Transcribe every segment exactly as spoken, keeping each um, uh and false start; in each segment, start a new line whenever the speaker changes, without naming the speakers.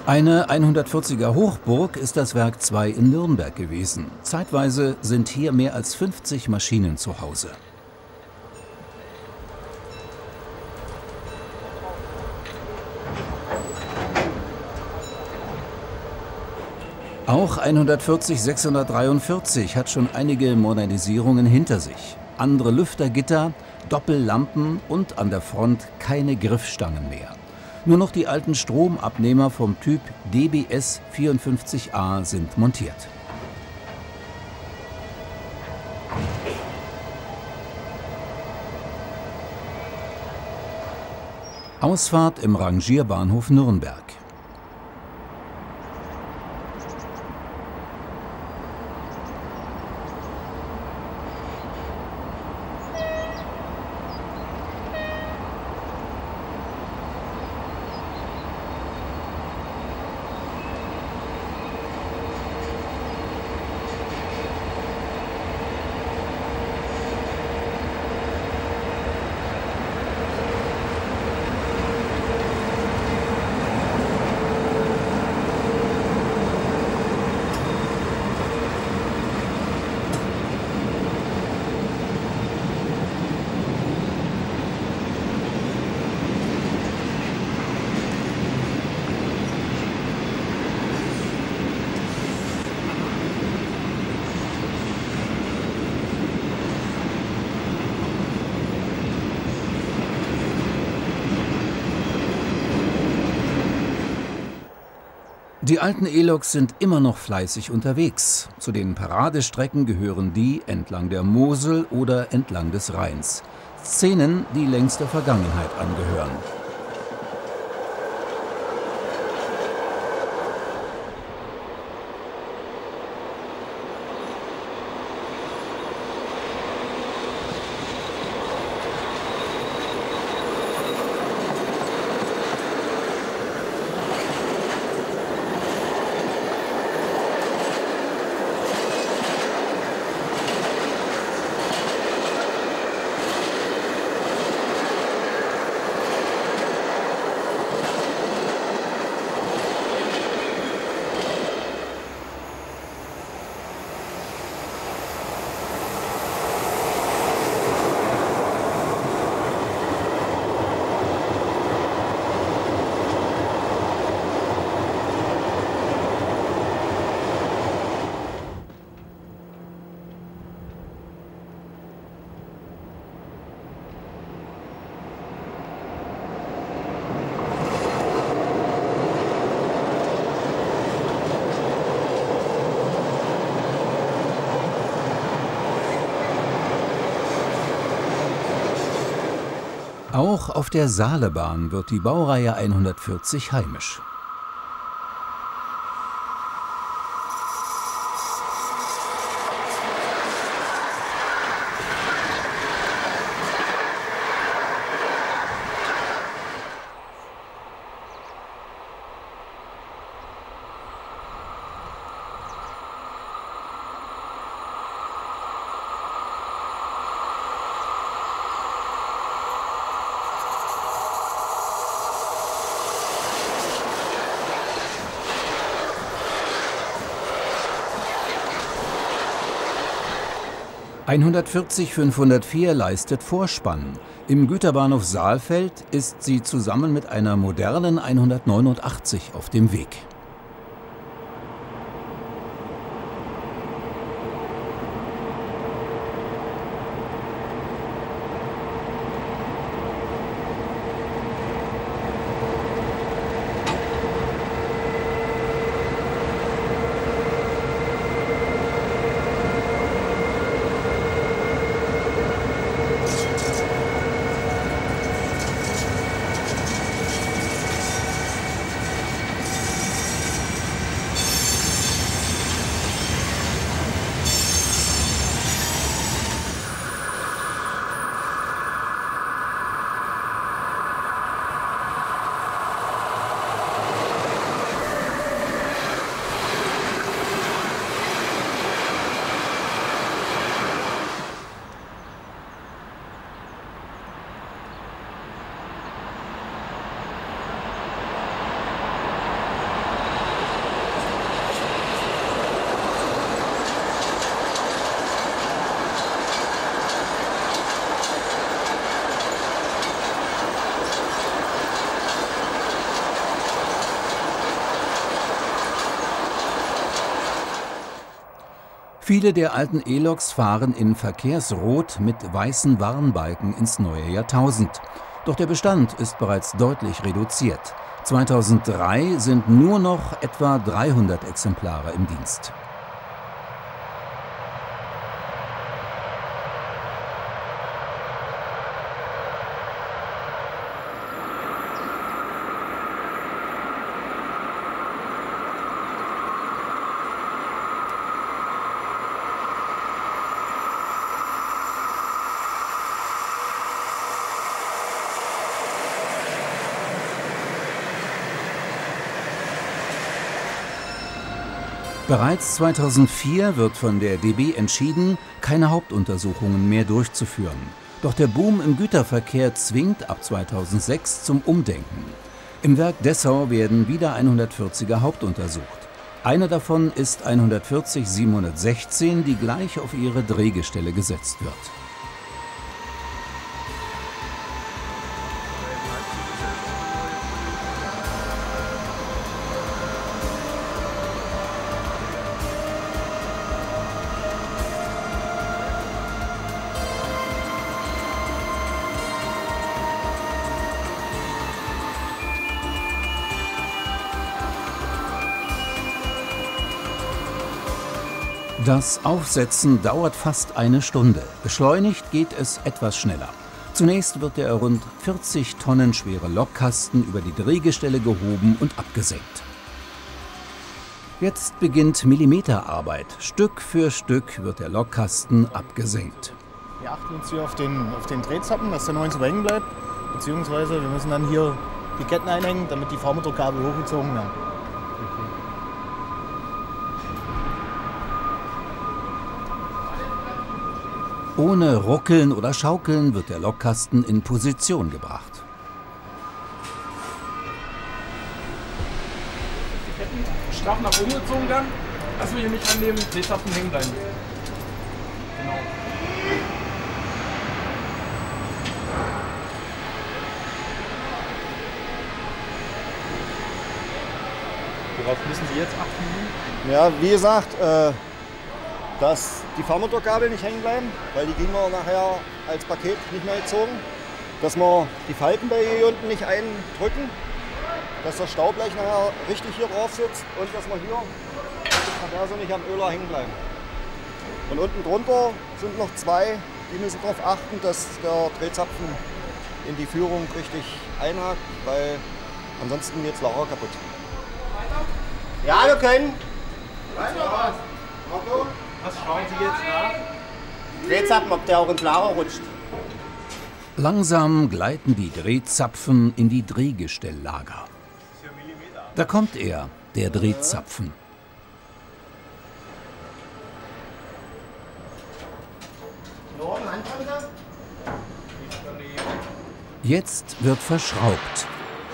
Eine hundertvierziger Hochburg ist das Werk zwei in Nürnberg gewesen. Zeitweise sind hier mehr als fünfzig Maschinen zu Hause. Auch hundertvierzig sechshundertdreiundvierzig hat schon einige Modernisierungen hinter sich. Andere Lüftergitter, Doppellampen und an der Front keine Griffstangen mehr. Nur noch die alten Stromabnehmer vom Typ D B S vierundfünfzig A sind montiert. Ausfahrt im Rangierbahnhof Nürnberg. Die alten E-Loks sind immer noch fleißig unterwegs. Zu den Paradestrecken gehören die entlang der Mosel oder entlang des Rheins. Szenen, die längst der Vergangenheit angehören. Auch auf der Saalebahn wird die Baureihe hundertvierzig heimisch. hundertvierzig fünfhundertvier leistet Vorspann. Im Güterbahnhof Saalfeld ist sie zusammen mit einer modernen hundertneunundachtzig auf dem Weg. Viele der alten E-Loks fahren in Verkehrsrot mit weißen Warnbalken ins neue Jahrtausend. Doch der Bestand ist bereits deutlich reduziert. zweitausenddrei sind nur noch etwa dreihundert Exemplare im Dienst. Bereits zweitausendvier wird von der D B entschieden, keine Hauptuntersuchungen mehr durchzuführen. Doch der Boom im Güterverkehr zwingt ab zweitausendsechs zum Umdenken. Im Werk Dessau werden wieder hundertvierziger hauptuntersucht. Einer davon ist hundertvierzig siebenhundertsechzehn, die gleich auf ihre Drehgestelle gesetzt wird. Das Aufsetzen dauert fast eine Stunde. Beschleunigt geht es etwas schneller. Zunächst wird der rund vierzig Tonnen schwere Lokkasten über die Drehgestelle gehoben und abgesenkt. Jetzt beginnt Millimeterarbeit. Stück für Stück wird der Lokkasten abgesenkt.
Wir achten uns hier auf den, auf den Drehzappen, dass der neunzig hängen bleibt. Beziehungsweise wir müssen dann hier die Ketten einhängen, damit die Fahrmotorkabel hochgezogen werden.
Ohne Ruckeln oder Schaukeln wird der Lokkasten in Position gebracht.
Die Ketten straff nach oben gezogen werden, dass wir hier nicht an dem Drehzapfen hängen bleiben. Genau. Worauf müssen Sie jetzt achten?
Ja, wie gesagt, äh, dass die Fahrmotorkabel nicht hängen bleiben, weil die kriegen wir nachher als Paket nicht mehr gezogen. Dass wir die Falten bei hier unten nicht eindrücken, dass das Staublech nachher richtig hier drauf sitzt und dass wir hier die Traverse nicht am Öler hängen bleiben. Und unten drunter sind noch zwei, die müssen darauf achten, dass der Drehzapfen in die Führung richtig einhakt, weil ansonsten geht das Lager kaputt. Ja, wir können. Weiter.
Was schauen Sie jetzt nach?
Drehzapfen, ob der auch ins Lager rutscht.
Langsam gleiten die Drehzapfen in die Drehgestelllager. Da kommt er, der Drehzapfen. Jetzt wird verschraubt.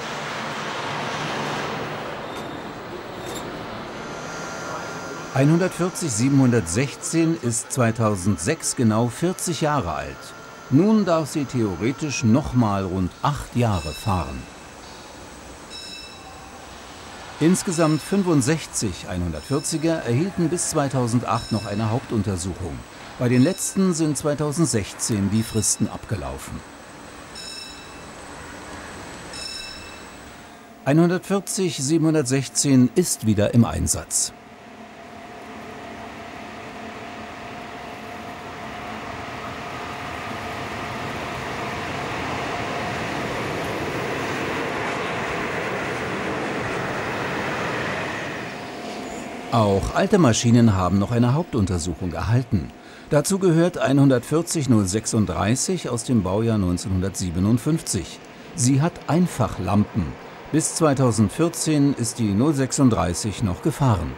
hundertvierzig siebenhundertsechzehn ist zweitausendsechs genau vierzig Jahre alt. Nun darf sie theoretisch nochmal rund acht Jahre fahren. Insgesamt fünfundsechzig hundertvierziger erhielten bis zweitausendacht noch eine Hauptuntersuchung. Bei den letzten sind zweitausendsechzehn die Fristen abgelaufen. hundertvierzig siebenhundertsechzehn ist wieder im Einsatz. Auch alte Maschinen haben noch eine Hauptuntersuchung erhalten. Dazu gehört hundertvierzig null sechsunddreißig aus dem Baujahr neunzehnhundertsiebenundfünfzig. Sie hat Einfachlampen. Bis zweitausendvierzehn ist die null sechsunddreißig noch gefahren.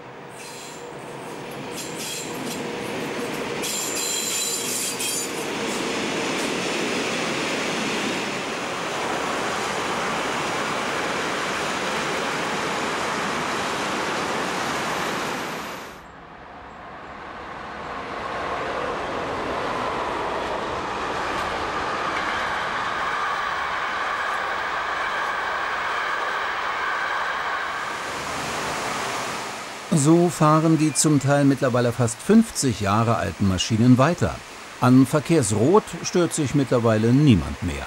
So fahren die zum Teil mittlerweile fast fünfzig Jahre alten Maschinen weiter. An Verkehrsrot stört sich mittlerweile niemand mehr.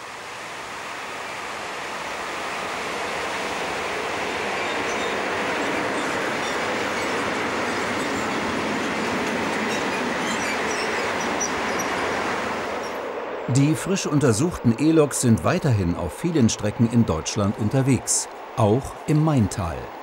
Die frisch untersuchten E-Loks sind weiterhin auf vielen Strecken in Deutschland unterwegs, auch im Maintal.